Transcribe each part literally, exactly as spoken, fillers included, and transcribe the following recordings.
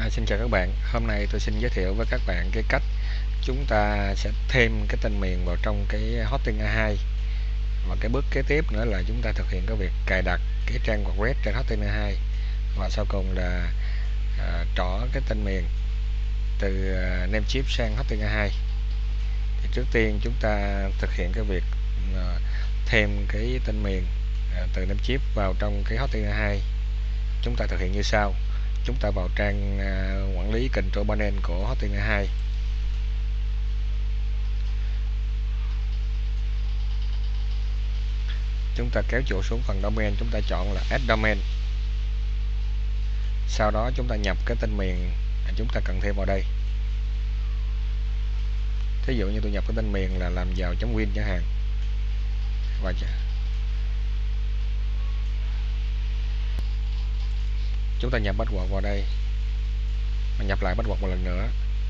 À, xin chào các bạn, hôm nay tôi xin giới thiệu với các bạn cái cách chúng ta sẽ thêm cái tên miền vào trong cái Hosting a hai. Và cái bước kế tiếp nữa là chúng ta thực hiện cái việc cài đặt cái trang WordPress trên Hosting a hai. Và sau cùng là à, trỏ cái tên miền từ à, Namecheap sang Hosting a hai. Thì trước tiên chúng ta thực hiện cái việc à, thêm cái tên miền à, từ Namecheap vào trong cái Hosting a hai. Chúng ta thực hiện như sau. Chúng ta vào trang uh, quản lý Control Panel của Hosting a hai. Chúng ta kéo chuột xuống phần domain, chúng ta chọn là Add Domain. Sau đó chúng ta nhập cái tên miền chúng ta cần thêm vào đây. Thí dụ như tôi nhập cái tên miền là làm giàu chấm win chẳng hạn. Và chúng ta nhập password vào đây. Và nhập lại password một lần nữa.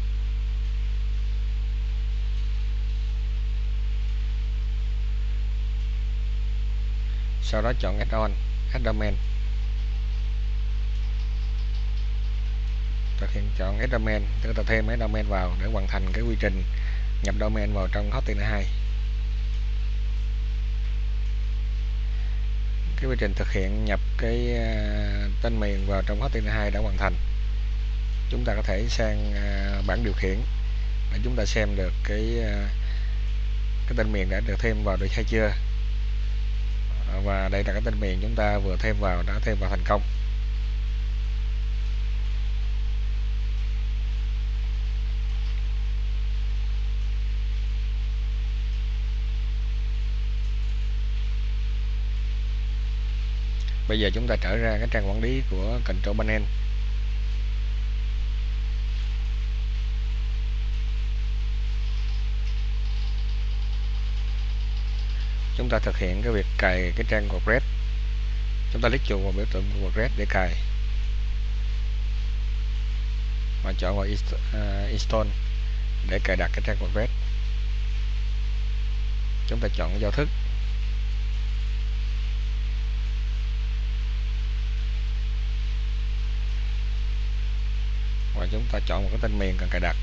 Sau đó chọn Add On, Add Domain. Thực hiện chọn Add Domain, chúng ta thêm cái domain vào để hoàn thành cái quy trình nhập domain vào trong Hosting a hai. Cái quy trình thực hiện nhập cái uh, tên miền vào trong Hosting a hai đã hoàn thành. Chúng ta có thể sang uh, bảng điều khiển để chúng ta xem được cái uh, cái tên miền đã được thêm vào được hay chưa. Và đây là cái tên miền chúng ta vừa thêm vào, đã thêm vào thành công. Bây giờ chúng ta trở ra cái trang quản lý của Control Panel. Chúng ta thực hiện cái việc cài cái trang WordPress. Chúng ta click chuột vào biểu tượng WordPress để cài. Và chọn vào Install để cài đặt cái trang WordPress. Chúng ta chọn giao thức. Và chúng ta chọn một cái tên miền cần cài đặt.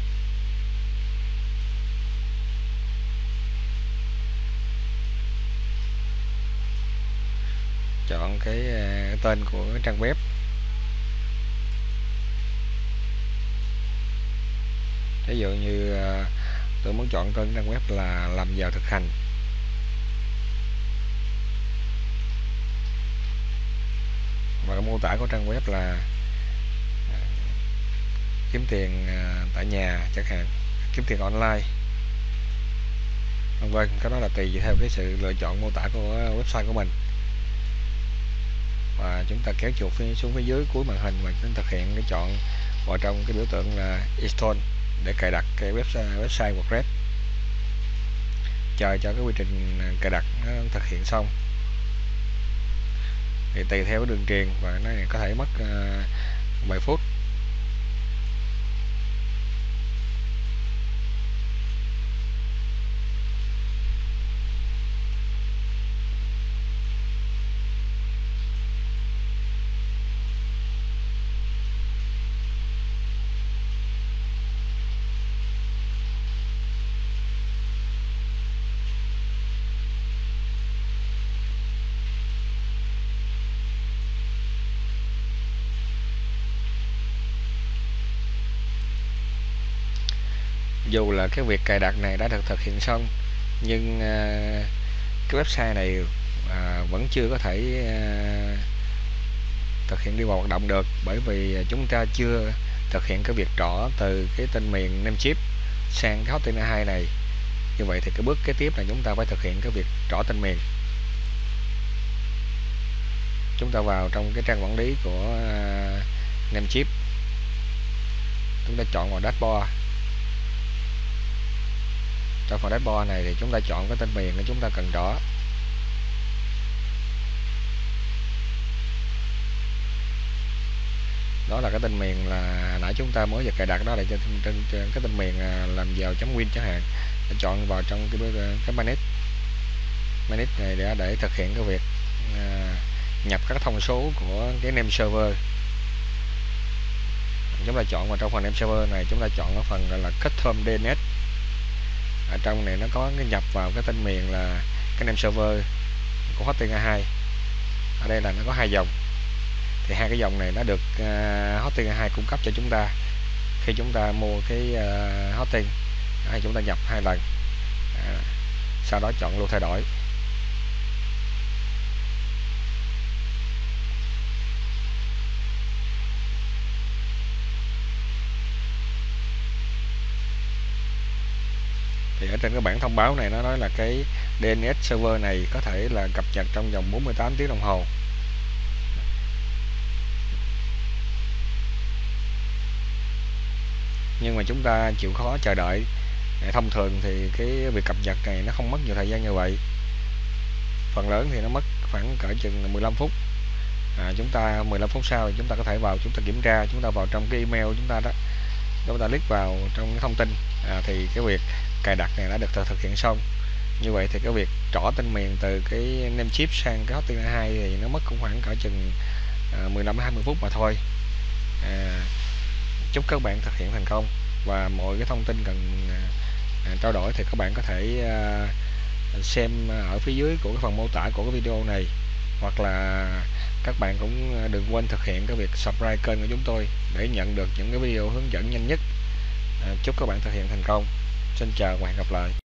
Chọn cái tên của cái trang web. Ví dụ như tôi muốn chọn tên trang web là làm giàu thực hành. Và cái mô tả của trang web là kiếm tiền tại nhà chẳng hạn, kiếm tiền online, vân vân. Cái đó là tùy theo cái sự lựa chọn mô tả của website của mình. Và chúng ta kéo chuột xuống phía dưới cuối màn hình và chúng ta thực hiện cái chọn vào trong cái biểu tượng là Install để cài đặt cái website website WordPress. Chờ cho cái quy trình cài đặt nó thực hiện xong. Thì tùy theo cái đường truyền và nó có thể mất uh, vài phút. Dù là cái việc cài đặt này đã được thực hiện xong, nhưng uh, cái website này uh, vẫn chưa có thể uh, thực hiện đi vào hoạt động được, bởi vì chúng ta chưa thực hiện cái việc trỏ từ cái tên miền Namecheap sang cái Hosting a hai này. Như vậy thì cái bước kế tiếp là chúng ta phải thực hiện cái việc trỏ tên miền. Chúng ta vào trong cái trang quản lý của uh, Namecheap. Chúng ta chọn vào dashboard. Trong phần dashboard này thì chúng ta chọn cái tên miền để chúng ta cần trỏ. Đó là cái tên miền là nãy chúng ta mới vừa cài đặt, đó là trên, trên, trên cái tên miền làm giàu chấm win chẳng hạn. Để chọn vào trong cái cái manage manage này để để thực hiện cái việc uh, nhập các thông số của cái name server. chúng ta chọn vào trong phần name server này, chúng ta chọn ở phần gọi là custom đê en ét. Ở trong này nó có cái nhập vào cái tên miền là cái name server của hosting a hai. Ở đây là nó có hai dòng, thì hai cái dòng này nó được uh, hosting a hai cung cấp cho chúng ta khi chúng ta mua cái uh, hosting. Đó, chúng ta nhập hai lần, à, sau đó chọn luôn thay đổi. Thì ở trên cái bảng thông báo này nó nói là cái đê en ét server này có thể là cập nhật trong vòng bốn mươi tám tiếng đồng hồ. Nhưng mà chúng ta chịu khó chờ đợi. Thông thường thì cái việc cập nhật này nó không mất nhiều thời gian như vậy. Phần lớn thì nó mất khoảng cỡ chừng mười lăm phút. À, chúng ta mười lăm phút sau thì chúng ta có thể vào chúng ta kiểm tra, chúng ta vào trong cái email chúng ta đó, chúng ta click vào trong cái thông tin, à, thì cái việc cài đặt này đã được thực hiện xong. Như vậy thì cái việc trỏ tên miền từ cái name chip sang cái hosting a hai thì nó mất cũng khoảng cỡ chừng à, mười lăm đến hai mươi phút mà thôi. À, chúc các bạn thực hiện thành công, và mọi cái thông tin cần à, trao đổi thì các bạn có thể à, xem ở phía dưới của cái phần mô tả của cái video này, hoặc là các bạn cũng đừng quên thực hiện cái việc subscribe kênh của chúng tôi để nhận được những cái video hướng dẫn nhanh nhất. À, chúc các bạn thực hiện thành công. Xin chào và hẹn gặp lại.